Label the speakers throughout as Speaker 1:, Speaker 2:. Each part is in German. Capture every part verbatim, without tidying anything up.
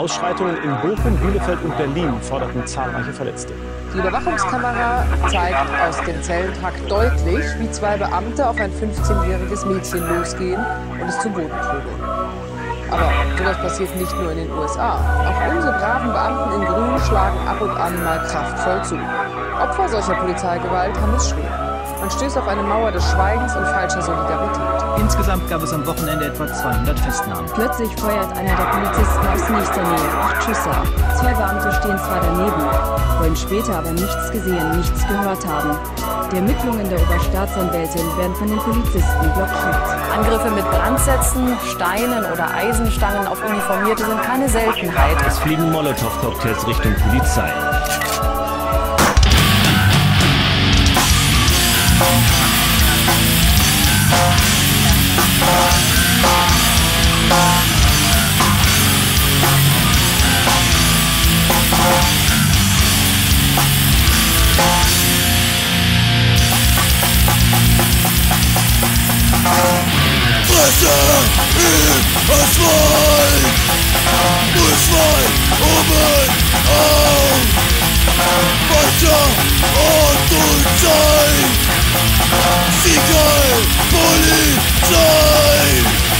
Speaker 1: Ausschreitungen in Bochum, Bielefeld und Berlin forderten zahlreiche Verletzte.
Speaker 2: Die Überwachungskamera zeigt aus dem Zellentrakt deutlich, wie zwei Beamte auf ein fünfzehnjähriges Mädchen losgehen und es zu Boden prügeln. Aber sowas passiert nicht nur in den U S A. Auch unsere braven Beamten in Grün schlagen ab und an mal kraftvoll zu. Opfer solcher Polizeigewalt haben es schwer. Man stößt auf eine Mauer des Schweigens und falscher Solidarität.
Speaker 3: Insgesamt gab es am Wochenende etwa zweihundert Festnahmen.
Speaker 4: Plötzlich feuert einer der Polizisten aus nächster Nähe acht Schüsse ab. Zwei Beamte stehen zwar daneben, wollen später aber nichts gesehen, nichts gehört haben. Die Ermittlungen der Oberstaatsanwältin werden von den Polizisten blockiert.
Speaker 5: Angriffe mit Brandsätzen, Steinen oder Eisenstangen auf Uniformierte sind keine Seltenheit.
Speaker 6: Es fliegen Molotow-Cocktails Richtung Polizei.
Speaker 7: Fresse in Asphalt, muss weit oben auf, weiter Ort und Zeit, Siegerl, Polizei.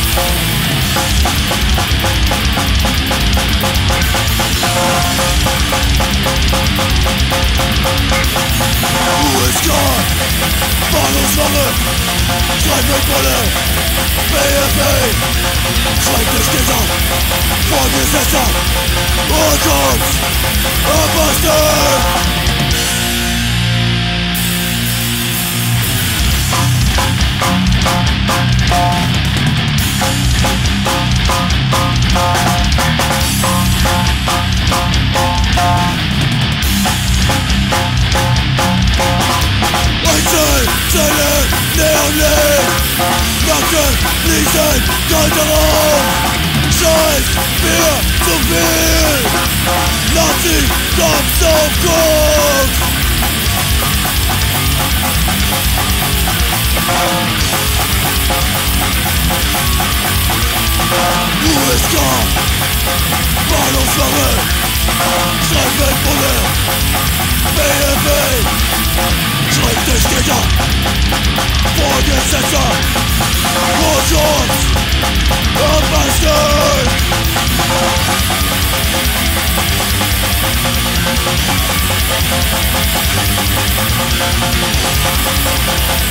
Speaker 7: U S K, Bahnhofswache, Streifenwolle, B F A, Schreibtischtäter, Vorgesetzter, Urkunft, Apostel. Einzelzelle, Neonlicht, Nacken, Fliesen, kalter Raum, Scheiß, Bier, zu viel, Nazi, Cops auf Koks. U S K, Bahnhofswache, Streifenwolle, B F A, Schreibtischtäter, Vorgesetzter, Urkunft, Apostel.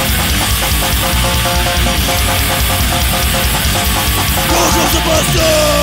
Speaker 7: Urkunft, Apostel.